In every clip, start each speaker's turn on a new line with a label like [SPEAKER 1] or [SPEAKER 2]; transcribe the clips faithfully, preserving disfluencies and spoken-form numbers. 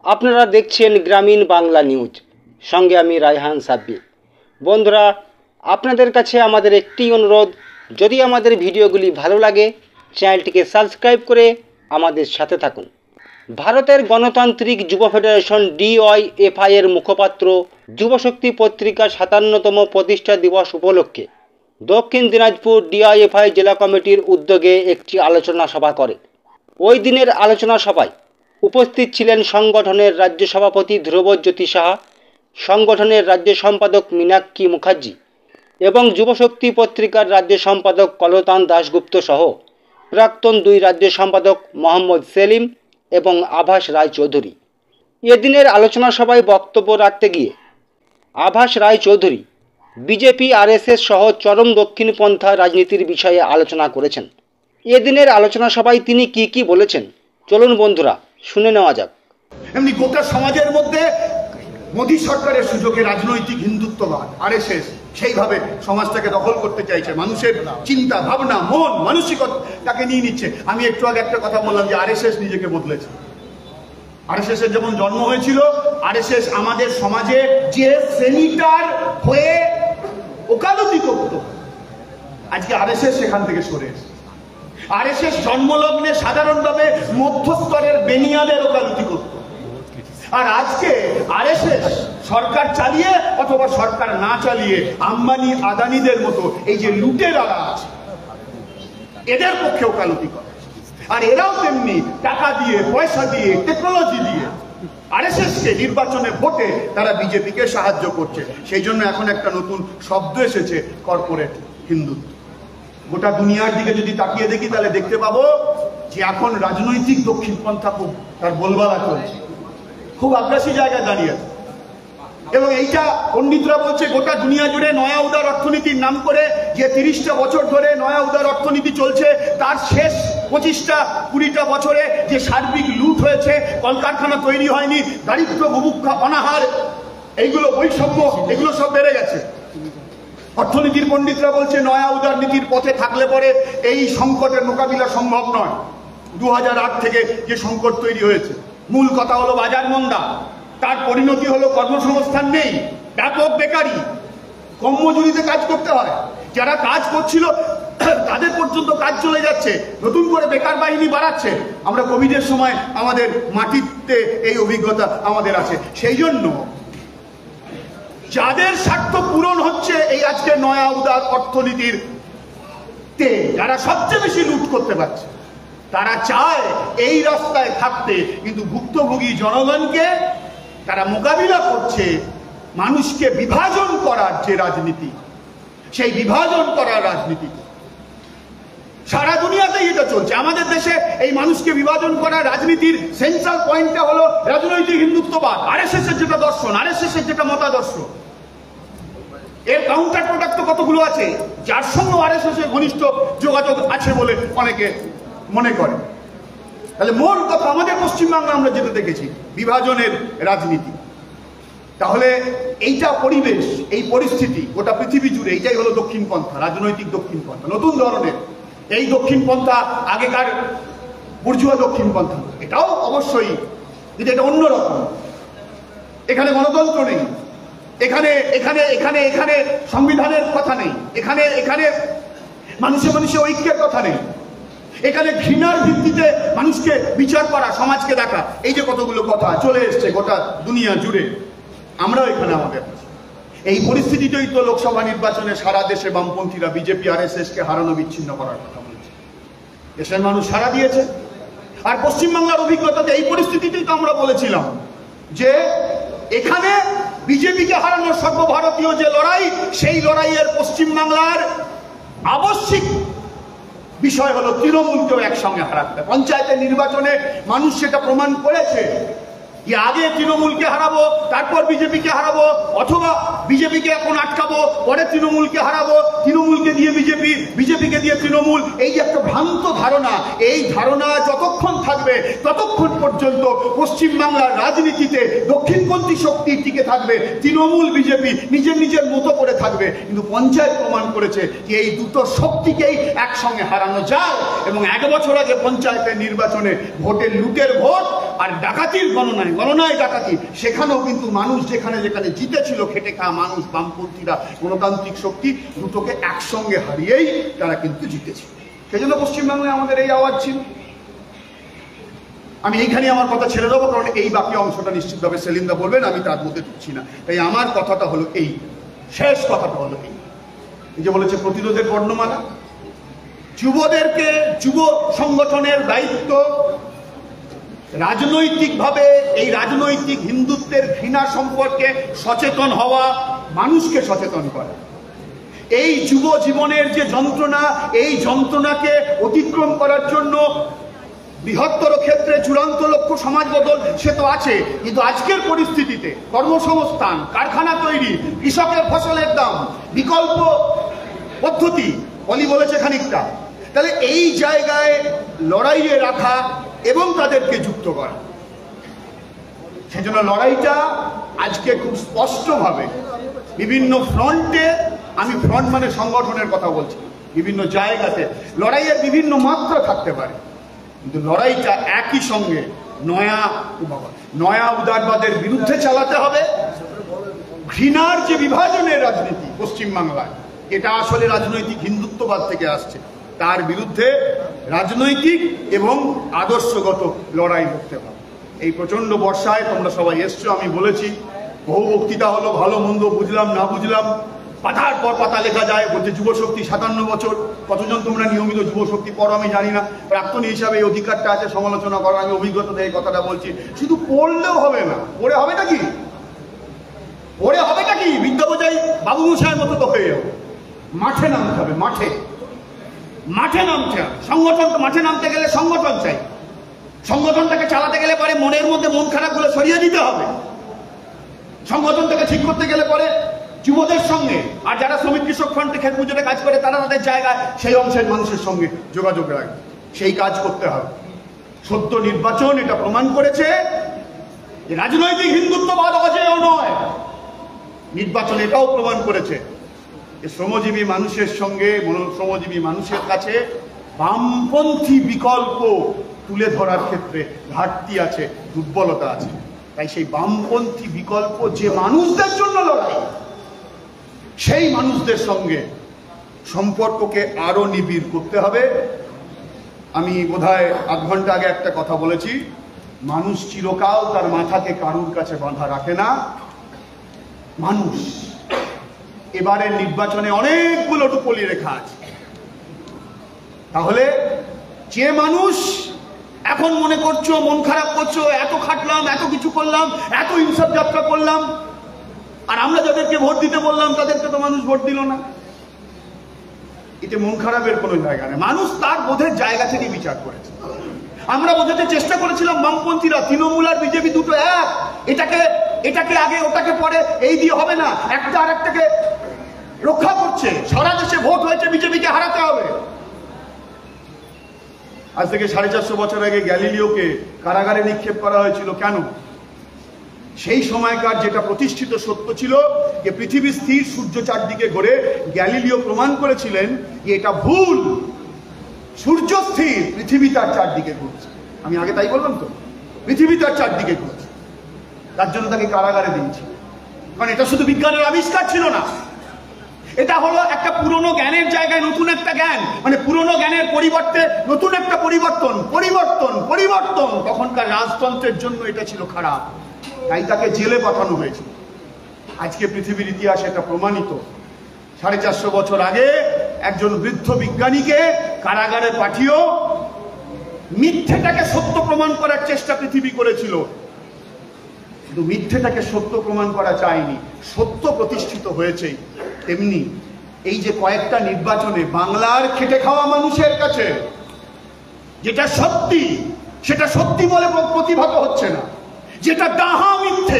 [SPEAKER 1] আপনারা দেখছেন গ্রামীণ বাংলা নিউজ, সঙ্গে আমি রায়হান সাব্বির। বন্ধুরা, আপনাদের কাছে আমাদের একটি অনুরোধ, যদি আমাদের ভিডিওগুলি ভালো লাগে চ্যানেলটিকে সাবস্ক্রাইব করে আমাদের সাথে থাকুন। ভারতের গণতান্ত্রিক যুব ফেডারেশন ডিওয়াইএফআই এর মুখপাত্র যুবশক্তি পত্রিকা সাতান্নতম প্রতিষ্ঠা দিবস উপলক্ষে দক্ষিণ দিনাজপুর ডিওয়াইএফআই জেলা কমিটির উদ্যোগে একটি আলোচনা সভা করে। ওই দিনের আলোচনা সভায় উপস্থিত ছিলেন সংগঠনের রাজ্য সভাপতি ধ্রুবজ্যোতি সাহা, সংগঠনের রাজ্য সম্পাদক মীনাক্ষী মুখার্জি এবং যুবশক্তি পত্রিকার রাজ্য সম্পাদক কলতান দাশগুপ্ত সহ প্রাক্তন দুই রাজ্য সম্পাদক মোহাম্মদ সেলিম এবং আভাস রায়চৌধুরী। এদিনের আলোচনা সভায় বক্তব্য রাখতে গিয়ে আভাস রায়চৌধুরী বিজেপি আরএসএস সহ চরম দক্ষিণপন্থা রাজনীতির বিষয়ে আলোচনা করেছেন। এদিনের আলোচনা সভায় তিনি কি কি বলেছেন চলুন বন্ধুরা শুনে নেওয়া যাক।
[SPEAKER 2] এমনি গোটা সমাজের মধ্যে মোদী সরকারের সুযোগে রাজনৈতিক হিন্দুত্ববাদ আরএসএস সেইভাবে সমাজটাকে দখল করতে চাইছে, মানুষের চিন্তা ভাবনা মন মানসিকতাকে নিয়ে নিচ্ছে। আমি একটু আগে একটা কথা বললাম যে আরএসএস নিজেকে বদলেছে। আরএসএস এর যেমন জন্ম হয়েছিল, আরএসএস আমাদের সমাজে যে শ্রেণীটার হয়ে ওকালতি করত, আজকে আরএসএস সেখান থেকে সরে এসেছে। আরএসএস জন্মলগ্নে সাধারণভাবে মধ্যস্তরের বেনিয়াদের ওকালতি করত, আর আজকে আরএসএস সরকার চালিয়ে অথবা সরকার না চালিয়ে আম্বানি আদানিদের মতো এই যে লুটেরারা আছে এদের পক্ষে ওকালতি করে। আর এরাও তেমনি টাকা দিয়ে, পয়সা দিয়ে, টেকনোলজি দিয়ে আরএসএসকে নির্বাচনে ভোটে তারা বিজেপিকে সাহায্য করছে। সেই জন্য এখন একটা নতুন শব্দ এসেছে, কর্পোরেট হিন্দুত্ব। গোটা দুনিয়ার দিকে যদি তাকিয়ে দেখি তাহলে দেখতে পাবো যে এখন রাজনৈতিক দক্ষিণপন্থা খুব তার বলবালা চলছে, খুব আগ্রাসী জায়গায় দাঁড়িয়ে আছে। এবং এইটা পণ্ডিতরা বলছে গোটা দুনিয়া জুড়ে নয়া উদার অর্থনীতির নাম করে যে তিরিশটা বছর ধরে নয়া উদার অর্থনীতি চলছে, তার শেষ পঁচিশটা কুড়িটা বছরে যে সার্বিক লুট হয়েছে, কলকারখানা তৈরি হয়নি, দারিদ্র, বুভুক্ষা, অনাহার, এইগুলো বৈষম্য, এগুলো সব বেড়ে গেছে। অর্থনীতির পণ্ডিতরা বলছে নয়া উদার নীতির পথে থাকলে পরে এই সংকটের মোকাবিলা সম্ভব নয়। দু হাজার আট থেকে যে সংকট তৈরি হয়েছে, মূল কথা হলো বাজার মন্দা, তার পরিণতি হলো কর্মসংস্থান নেই, ব্যাপক বেকারি, কম মজুরিতে কাজ করতে হয়, যারা কাজ করছিল তাদের পর্যন্ত কাজ চলে যাচ্ছে, নতুন করে বেকার বাহিনী বাড়াচ্ছে। আমরা কোভিডের সময় আমাদের মাটিতে এই অভিজ্ঞতা আমাদের আছে। সেই জন্য যাদের স্বার্থ পূরণ হচ্ছে এই আজকে নয়া উদার অর্থনীতির তে যারা সবচেয়ে বেশি লুট করতে পারছে, তারা চায় এই রাস্তায় থাকতে, কিন্তু ভুক্তভোগী জনগণকে তারা মোকাবিলা করছে মানুষকে বিভাজন করার যে রাজনীতি, সেই বিভাজন করার রাজনীতি সারা দুনিয়াতেই এটা চলছে। আমাদের দেশে এই মানুষকে বিভাজন করার রাজনীতির সেন্ট্রাল পয়েন্টটা হলো রাজনৈতিক হিন্দুত্ববাদ, আরএসএস এর যেটা দর্শন, আরএসএস এর যেটা মতাদর্শ। এর কাউন্টার প্রোডাক্ট তো কতগুলো আছে, যার সঙ্গে আরএসএস এর ঘনিষ্ঠ যোগাযোগ আছে বলে অনেকে মনে করে। তাহলে মূল কথা আমাদের পশ্চিমবাংলা আমরা যেটা দেখেছি বিভাজনের রাজনীতি। তাহলে এইটা পরিবেশ, এই পরিস্থিতি গোটা পৃথিবী জুড়ে, এইটাই হলো দক্ষিণপন্থা, রাজনৈতিক দক্ষিণপন্থা, নতুন ধরনের। এই দক্ষিণপন্থা আগেকার বুর্জুয়া দক্ষিণপন্থা, এটাও অবশ্যই, কিন্তু এটা অন্যরকম। এখানে গণতন্ত্র নেই, এখানে এখানে এখানে এখানে সংবিধানের কথা নেই, এখানে এখানে মানুষে মানুষে ঐক্যের কথা নেই, এখানে ঘৃণার ভিত্তিতে মানুষকে বিচার করা, সমাজকে দেখা, এই যে কতগুলো কথা চলে এসছে গোটা দুনিয়া জুড়ে, আমরাও এখানে আমাদের। এই পরিস্থিতিতেই তো লোকসভা নির্বাচনে সারা দেশে বামপন্থীরা বিজেপি আরএসএস কে হারানো বিচ্ছিন্ন করার কথা বলেছে। দেশের মানুষ সাড়া দিয়েছে। আর পশ্চিমবাংলার অভিজ্ঞতাতে এই পরিস্থিতিতেই তো আমরা বলেছিলাম যে এখানে বিজেপিকে হারানোর সর্বভারতীয় যে লড়াই, সেই লড়াইয়ের পশ্চিমবাংলার আবশ্যিক বিষয় হলো তৃণমূলকেও একসঙ্গে হারাতে। পঞ্চায়েতের নির্বাচনে মানুষ সেটা প্রমাণ করেছে যে আগে তৃণমূলকে হারাবো, তারপর বিজেপিকে হারাবো, অথবা বিজেপিকে এখন আটকাবো, পরে তৃণমূলকে হারাবো, তৃণমূলকে দিয়ে বিজেপি, বিজেপিকে দিয়ে তৃণমূল, এই যে একটা ভ্রান্ত ধারণা, এই ধারণা যতক্ষণ থাকবে ততক্ষণ পর্যন্ত পশ্চিমবাংলার রাজনীতিতে দক্ষিণপন্থী শক্তি টিকে থাকবে, তৃণমূল বিজেপি নিজের নিজের মতো করে থাকবে। কিন্তু পঞ্চায়েত প্রমাণ করেছে যে এই দুটো শক্তিকেই একসঙ্গে হারানো যায়। এবং এক বছর আগে পঞ্চায়েতের নির্বাচনে ভোটের লুটের ভোট আর ডাকাতির গণনায় গণনায় ডাকাতি, সেখানেও কিন্তু মানুষ যেখানে যেখানে জিতেছিল, খেটে খাওয়া মানুষ, বামপন্থীরা, গণতান্ত্রিক শক্তি, দুটোকে একসঙ্গে হারিয়েই তারা কিন্তু জিতেছিল। সেই জন্য পশ্চিমবাংলায় আমাদের এই আওয়াজ ছিল। আমি এইখানে আমার কথা ছেড়ে দেবো, কারণ এই বাকি অংশটা নিশ্চিতভাবে সেলিমদা বলবেন, আমি তার মধ্যে ঢুকছি না। তাই আমার কথাটা হলো এই, শেষ কথাটা হলো এই, এই যে বলেছে প্রতিরোধের বর্ণমালা, যুবদেরকে, যুব সংগঠনের দায়িত্ব রাজনৈতিকভাবে এই রাজনৈতিক হিন্দুত্বের ঘৃণা সম্পর্কে সচেতন হওয়া, মানুষকে সচেতন করা। এই যুব জীবনের যে যন্ত্রণা, এই যন্ত্রণাকে অতিক্রম করার জন্য বৃহত্তর ক্ষেত্রে চূড়ান্ত লক্ষ্য সমাজ বদল সে তো আছে, কিন্তু আজকের পরিস্থিতিতে কর্মসংস্থান, কারখানা তৈরি, কৃষকের ফসলের দাম, বিকল্প পদ্ধতি, অলি বলেছে খানিকটা, তাহলে এই জায়গায় লড়াইয়ে রাখা এবং তাদেরকে যুক্ত করা। সেজন্য লড়াইটা আজকে খুব স্পষ্টভাবে বিভিন্ন ফ্রন্টে, আমি ফ্রন্ট মানে সংগঠনের কথা বলছি, বিভিন্ন জায়গাতে লড়াইয়ের বিভিন্ন মাত্রা থাকতে পারে, কিন্তু লড়াইটা একই সঙ্গে নয়া নয়া উদারবাদের বিরুদ্ধে চালাতে হবে। ঘৃণার যে বিভাজনের রাজনীতি পশ্চিমবাংলায়, এটা আসলে রাজনৈতিক হিন্দুত্ববাদ থেকে আসছে, তার বিরুদ্ধে রাজনৈতিক এবং আদর্শগত লড়াই করতে হবে। এই প্রচন্ড বর্ষায় তোমরা সবাই এসছো, আমি বলেছি বহু বক্তৃতা হলো, ভালো মন্দ বুঝলাম না বুঝলাম, পাতার পর পাতা লেখা যায়, বলছে যুবশক্তি সাতান্ন বছর, কতজন তোমরা নিয়মিত যুবশক্তি পড়ো আমি জানি না, প্রাক্তনী হিসাবে এই অধিকারটা আছে সমালোচনা করার, আমি অভিজ্ঞতা থেকে কথাটা বলছি। শুধু পড়লেও হবে না, পড়ে হবে নাকি, পড়ে হবে নাকি বিদ্যাপচাই বাবু মশাইয়ের মতো তো হয়ে যাবে। মাঠে নামতে হবে, মাঠে মাঠে নামতে হবে। সংগঠন, মাঠে নামতে গেলে সংগঠন চাই, সংগঠনটাকে চালাতে গেলে পরে মনের মধ্যে মন খারাপগুলো সরিয়ে দিতে হবে। সংগঠনটাকে ঠিক করতে গেলে পরে যুবদের সঙ্গে, আর যারা শ্রমিক কৃষক ফ্রন্টে ক্ষেত মজুরে কাজ করে তারা তাদের জায়গায় সেই অংশের মানুষের সঙ্গে যোগাযোগ রাখবে, সেই কাজ করতে হবে। সদ্য নির্বাচন এটা প্রমাণ করেছে যে রাজনৈতিক হিন্দুত্ববাদ অজেয় নয়। নির্বাচন এটাও প্রমাণ করেছে যে শ্রমজীবী মানুষের সঙ্গে, শ্রমজীবী মানুষের কাছে বামপন্থী বিকল্প তুলে ধরার ক্ষেত্রে ঘাটতি আছে, দুর্বলতা আছে। তাই সেই বামপন্থী বিকল্প যে মানুষদের জন্য লড়াই, সেই মানুষদের সঙ্গে সম্পর্ককে আরো নিবিড় করতে হবে। আমি বোধহয় আধ ঘন্টা আগে একটা কথা বলেছি, মানুষ চিরকাল তার মাথাকে কারুর কাছে বাঁধা রাখে না। মানুষ এবারের নির্বাচনে অনেকগুলো টুপলি রেখা আছে, তাহলে যে মানুষ এখন মনে করছো, মন খারাপ করছো, এত খাটলাম, এত কিছু করলাম, এত ইনসাফ যাত্রা করলাম, আর আমরা যাদেরকে ভোট দিতে বললাম তাদেরকে তো মানুষ ভোট দিল না, এতে মন খারাপের কোনো জায়গা নেই। মানুষ তার বোধের জায়গা থেকে বিচার করেছে। আমরা বোঝাতে চেষ্টা করেছিলাম বামপন্থীরা, তৃণমূল আর বিজেপি দুটো এক, এটাকে এটাকে আগে ওটাকে পরে, এই দিয়ে হবে না, একটা আর একটাকে রক্ষা করছে। সারা দেশে ভোট হয়েছে, বিজেপিকে হারাতে হবে। আজ থেকে সাড়ে চারশো বছর আগে গ্যালিলিওকে কারাগারে নিক্ষেপ করা হয়েছিল কেন? সেই সময়কার যেটা প্রতিষ্ঠিত সত্য ছিল যে পৃথিবী স্থির, সূর্য চারদিকে ঘোরে, গ্যালিলিও প্রমাণ করেছিলেন যে এটা ভুল, সূর্য স্থির, পৃথিবী তার চারদিকে ঘুরছে। আমি আগে তাই বললাম তো, পৃথিবী তার চারদিকে ঘুরছে, তার জন্য তাকে কারাগারে দিয়েছি। কারণ এটা শুধু বিজ্ঞানের আবিষ্কার ছিল না, এটা হলো একটা পুরনো জ্ঞানের জায়গায় নতুন একটা জ্ঞান, মানে পুরনো জ্ঞানের পরিবর্তে নতুন একটা পরিবর্তন, পরিবর্তন পরিবর্তন তখনকার রাজতন্ত্রের জন্য এটা ছিল খারাপ, তাই তাকে জেলে পাঠানো হয়েছিল। আজকে পৃথিবীর ইতিহাসে এটা প্রমাণিত। সাড়ে চারশো বছর আগে একজন বৃদ্ধ বিজ্ঞানীকে কারাগারে পাঠিয়েও মিথ্যেটাকে সত্য প্রমাণ করার চেষ্টা পৃথিবী করেছিল, কিন্তু মিথ্যেটাকে সত্য প্রমাণ করা চায়নি, সত্য প্রতিষ্ঠিত হয়েছে। তেমনি এই যে কয়েকটা নির্বাচনে বাংলার খেটে খাওয়া মানুষের কাছে যেটা সত্যি, সেটা সত্যি বলে প্রতিভাত হচ্ছে না, যেটা ডাহা মিথ্যে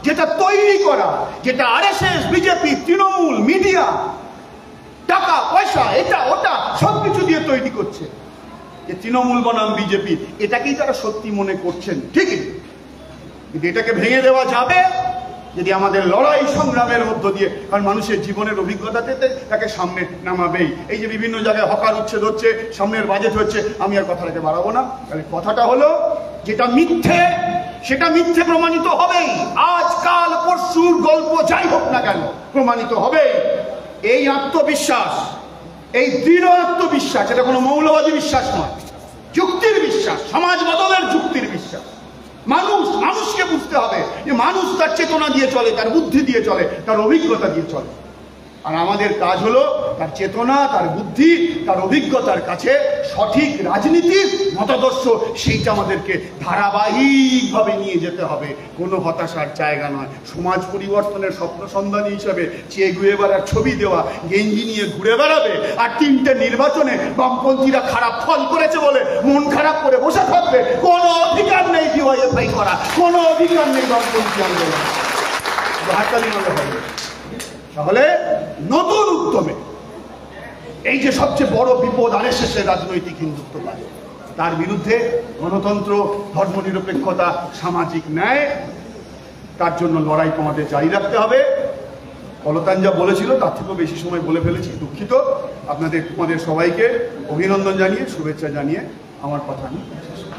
[SPEAKER 2] যেটা তৈরি করা, যেটা আরএসএস, বিজেপি, তৃণমূল, মিডিয়া টাকা পয়সা এটা ওটা সবকিছু দিয়ে তৈরি করছে, যে তৃণমূল বনাম বিজেপি, এটাকেই তারা সত্যি মনে করছেন, ঠিকই। কিন্তু এটাকে ভেঙে দেওয়া যাবে যদি আমাদের লড়াই সংগ্রামের মধ্য দিয়ে, কারণ মানুষের জীবনের অভিজ্ঞতাতে তাকে সামনে নামাবেই। এই যে বিভিন্ন জায়গায় হকার উচ্ছেদ হচ্ছে, সামনের বাজেট হচ্ছে, আমি আর কথাটাকে বাড়াবো না। তাহলে কথাটা হলো, যেটা মিথ্যে সেটা মিথ্যে প্রমাণিত হবেই, আজ কাল পরশুর গল্প যাই হোক না কেন প্রমাণিত হবেই। এই আত্মবিশ্বাস, এই দৃঢ় আত্মবিশ্বাস, এটা কোনো মৌলবাদী বিশ্বাস নয়, যুক্তির বিশ্বাস, সমাজ বদলের যুক্তির বিশ্বাস। মানুষ মানুষকে বুঝতে হবে যে মানুষ তার চেতনা দিয়ে চলে, তার বুদ্ধি দিয়ে চলে, তার অভিজ্ঞতা দিয়ে চলে। আর আমাদের কাজ হলো তার চেতনা, তার বুদ্ধি, তার অভিজ্ঞতার কাছে সঠিক রাজনীতির মতাদর্শ, সেইটা আমাদেরকে ধারাবাহিকভাবে নিয়ে যেতে হবে, কোনো হতাশার জায়গা নয়। সমাজ পরিবর্তনের স্বপ্ন সন্ধানী হিসেবে চেয়ে ঘুরে বেড়ার ছবি দেওয়া, গেঞ্জি নিয়ে ঘুরে বেড়াবে, আর তিনটে নির্বাচনে বামপন্থীরা খারাপ ফল করেছে বলে মন খারাপ করে বসে থাকবে, কোনো অধিকার নেই ডিওয়াইএফআই করা, কোনো অধিকার নেই বামপন্থী আন্দোলন। হাততালি হলে হবে। তাহলে নতুন উদ্যমে এই যে সবচেয়ে বড় বিপদ আরএসএস এর রাজনৈতিক হিন্দুত্ববাদ, তার বিরুদ্ধে গণতন্ত্র, ধর্মনিরপেক্ষতা, সামাজিক ন্যায়, তার জন্য লড়াই তোমাদের জারি রাখতে হবে। কলতান যা বলেছিল তার থেকেও বেশি সময় বলে ফেলেছি, দুঃখিত। আপনাদের তোমাদের সবাইকে অভিনন্দন জানিয়ে, শুভেচ্ছা জানিয়ে আমার কথা আমি শেষ করছি।